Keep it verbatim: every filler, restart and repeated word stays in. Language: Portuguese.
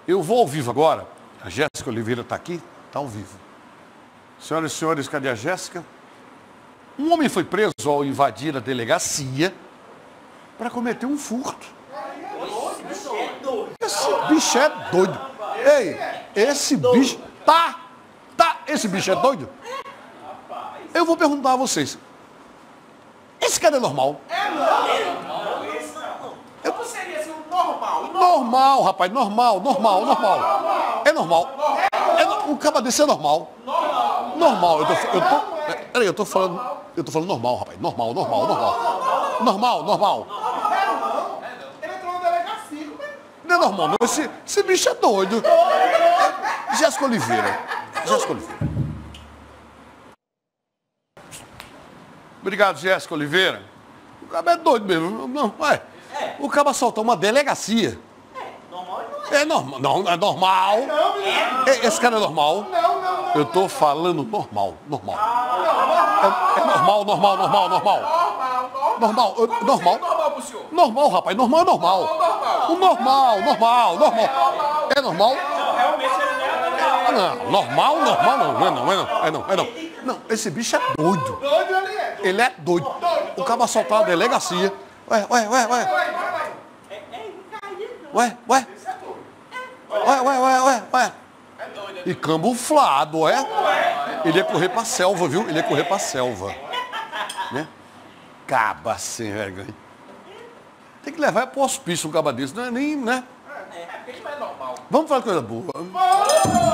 Eu vou ao vivo agora. A Jéssica Oliveira está aqui? Está ao vivo. Senhoras e senhores, cadê a Jéssica? Um homem foi preso ao invadir a delegacia para cometer um furto. Esse bicho é doido. Ei, esse bicho... Tá, tá, esse bicho é doido? Eu vou perguntar a vocês. Esse cara é normal? É normal. Como seria assim, um normal? Normal, rapaz, normal, normal, normal. É normal. É, um caba desse é normal. Normal. Eu tô, eu tô, peraí, eu tô falando, eu tô falando normal, rapaz. Normal, normal, normal. Normal, normal. Ele entrou na delegacia. Não é normal, não. Esse, esse bicho é doido. Jéssica Oliveira. Jéssica Oliveira. Obrigado, Jéssica Oliveira. O caba é doido mesmo. Não, ué. O caba assaltou uma delegacia. É normal. Não, é normal. É, esse cara é normal. Eu tô falando normal, normal. É, é normal, normal, normal, normal. Normal, eu- normal. Normal, rapaz, normal é normal. O normal, normal, normal. É normal? Ah, não, normal, normal não, não é não, é não, é não, é não. Não, esse bicho é doido. Doido ele é. Ele é doido. O caba assaltou a delegacia. Ué, ué, ué, ué. Ué, ué. Ué, ué, ué, ué, ué. E camuflado, ué. Ele ia correr pra selva, viu? Ele ia correr pra selva. Né? Caba sem vergonha. Tem que levar pro hospício um caba desse, não é nem, né? Ele não é normal. Vamos falar coisa boa.